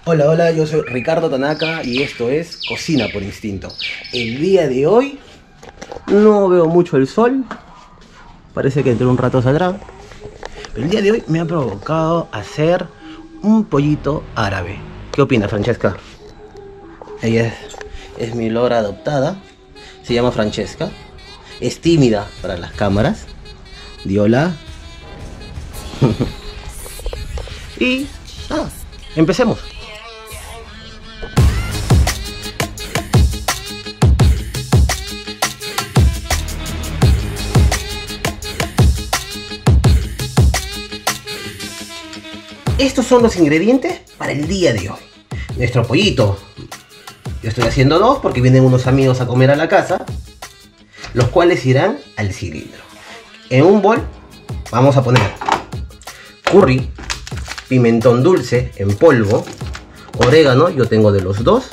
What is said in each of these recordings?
Hola, hola, yo soy Ricardo Tanaka y esto es Cocina por Instinto. El día de hoy no veo mucho el sol, parece que dentro de un rato saldrá. Pero el día de hoy me ha provocado hacer un pollito árabe. ¿Qué opinas, Francesca? Ella es mi lora adoptada, se llama Francesca, es tímida para las cámaras, di hola. Y nada, empecemos. Estos son los ingredientes para el día de hoy. Nuestro pollito. Yo estoy haciendo dos porque vienen unos amigos a comer a la casa, los cuales irán al cilindro. En un bol vamos a poner curry, pimentón dulce en polvo, orégano, yo tengo de los dos.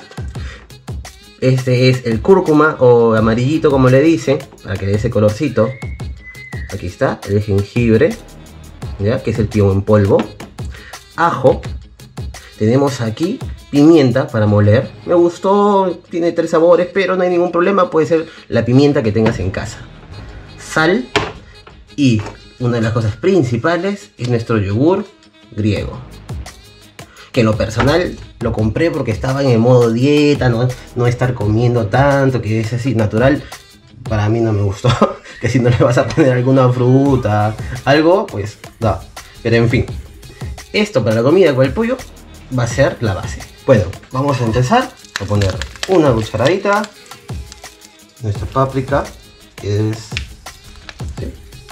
Este es el cúrcuma o amarillito como le dicen, para que dé ese colorcito. Aquí está, el jengibre, ¿ya? Que es el pino en polvo. Ajo, tenemos aquí pimienta para moler. Me gustó, tiene 3 sabores, pero no hay ningún problema, puede ser la pimienta que tengas en casa. Sal y una de las cosas principales es nuestro yogur griego, que en lo personal lo compré porque estaba en el modo dieta, no estar comiendo tanto, que es así natural. Para mí no me gustó, que si no le vas a poner alguna fruta, algo, pues no. Pero en fin, esto para la comida con el pollo va a ser la base. Bueno, vamos a empezar a poner una cucharadita de nuestra páprica, que es... ¿sí?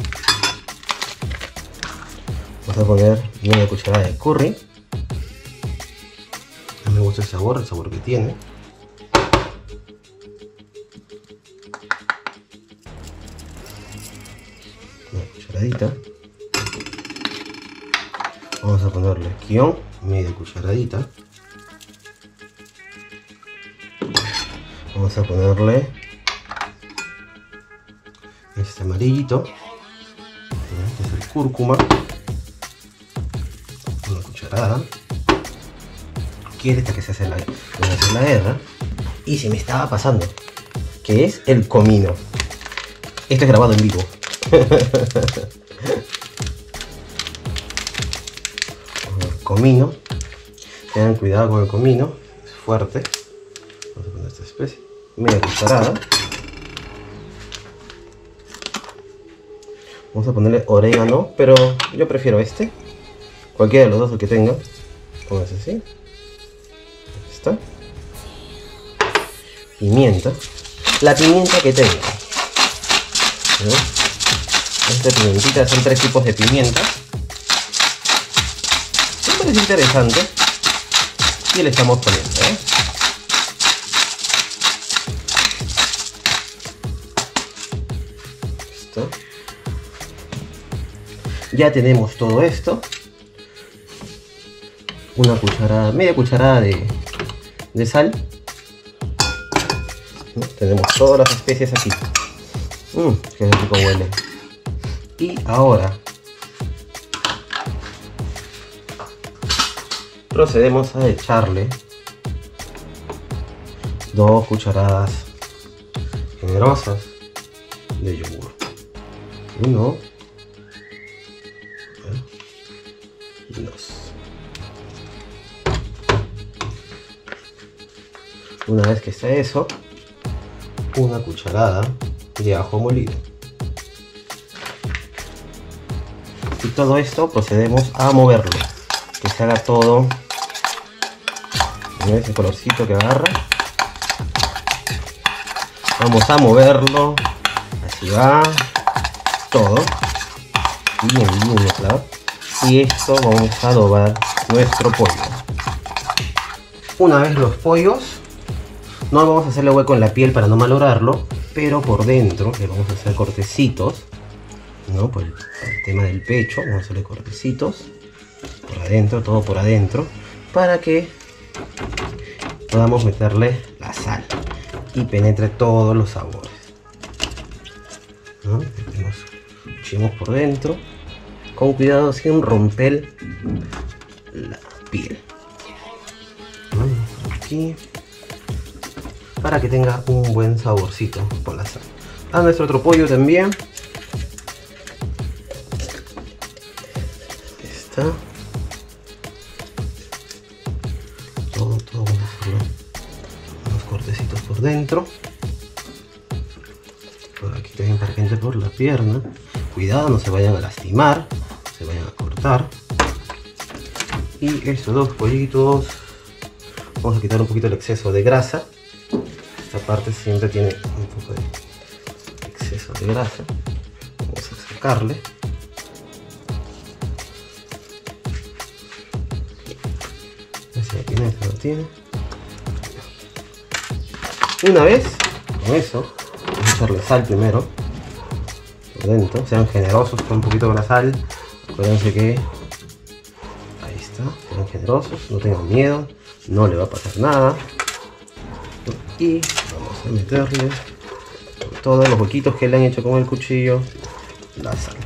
Vamos a poner una cucharada de curry. A mí me gusta el sabor que tiene. Una cucharadita. Vamos a ponerle guión, media cucharadita. Vamos a ponerle este amarillito, que es el cúrcuma, una cucharada. Quiere hasta que se hace la guerra. Y se me estaba pasando, que es el comino. Esto es grabado en vivo. Comino, tengan cuidado con el comino, es fuerte. Vamos a poner esta especie, media cucharada. Vamos a ponerle orégano, pero yo prefiero este, cualquiera de los dos el que tenga. Pónganse así. Ahí está. Pimienta, la pimienta que tenga. Esta pimentita, son 3 tipos de pimienta. Es interesante y le estamos poniendo, Listo. Ya tenemos todo esto. Una cucharada, media cucharada de sal. Tenemos todas las especies aquí. Qué rico huele. Y ahora procedemos a echarle 2 cucharadas generosas de yogur. 1 y 2. Una vez que está eso, una cucharada de ajo molido. Y todo esto procedemos a moverlo, que se haga todo. ¿Ves el colorcito que agarra? Vamos a moverlo. Así va. Todo. Bien mezclado. Y esto vamos a adobar nuestro pollo. Una vez los pollos, no vamos a hacerle hueco en la piel para no malograrlo, pero por dentro le vamos a hacer cortecitos, ¿no? Por el tema del pecho, vamos a hacerle cortecitos. Por adentro, todo por adentro, para que podamos meterle la sal y penetre todos los sabores, ¿no? Echemos por dentro, con cuidado sin romper la piel. aquí para que tenga un buen saborcito con la sal. A nuestro otro pollo también. Ahí está. Todo vamos a hacerlo. Unos cortecitos por dentro. Por aquí también para que entre por la pierna. Cuidado, no se vayan a lastimar, se vayan a cortar. Y estos dos pollitos, vamos a quitar un poquito el exceso de grasa. Esta parte siempre tiene un poco de exceso de grasa. Vamos a sacarle. Ese lo tiene, ese lo tiene. Una vez con eso, vamos a echarle sal primero. Por dentro, sean generosos con un poquito de la sal. Acuérdense que ahí está, sean generosos, no tengan miedo, no le va a pasar nada. Y vamos a meterle por todos los huequitos que le han hecho con el cuchillo la sal.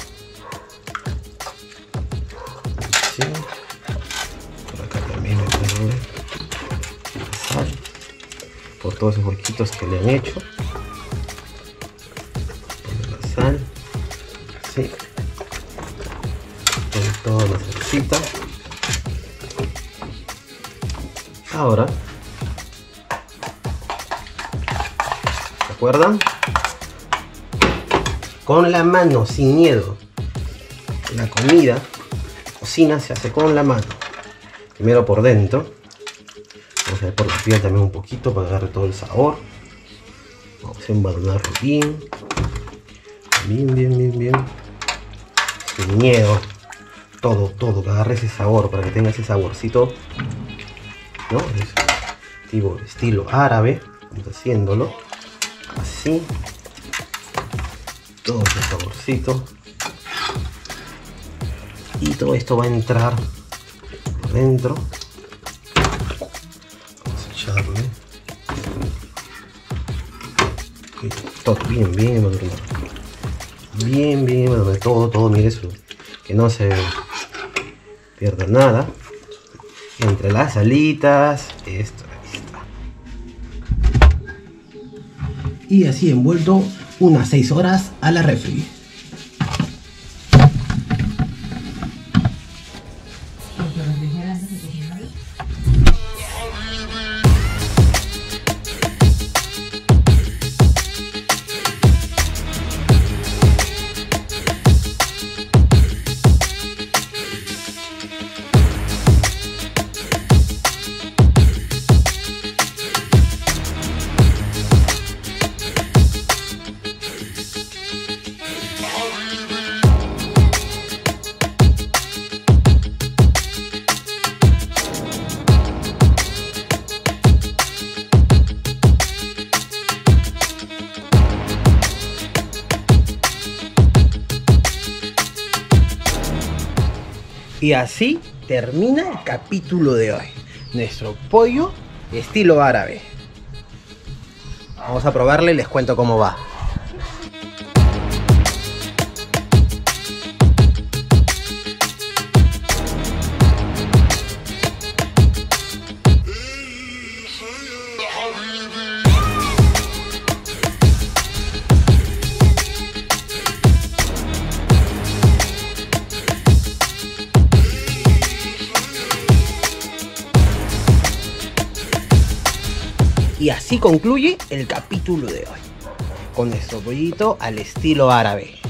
Así. Por acá también meterle la sal por todos esos huequitos que le han hecho. Sal, sí, con toda la salsita. Ahora, ¿se acuerdan? Con la mano, sin miedo. La comida, la cocina se hace con la mano. Primero por dentro. Vamos a ver por la piel también un poquito para agarrar todo el sabor. Vamos a embadurnarlo bien. Bien. Sin miedo. Todo, que agarre ese sabor, para que tenga ese saborcito, ¿no? Es estilo árabe. Vamos haciéndolo. Así. Todo ese saborcito. Y todo esto va a entrar por dentro. Vamos a echarle. Y todo bien embadurnado. Bien, todo, mire eso, que no se pierda nada. Entre las alitas, esto, ahí está. Y así envuelto unas 6 horas a la refri. Y así termina el capítulo de hoy. Nuestro pollo estilo árabe. Vamos a probarle y les cuento cómo va. Y así concluye el capítulo de hoy, con nuestro pollito al estilo árabe.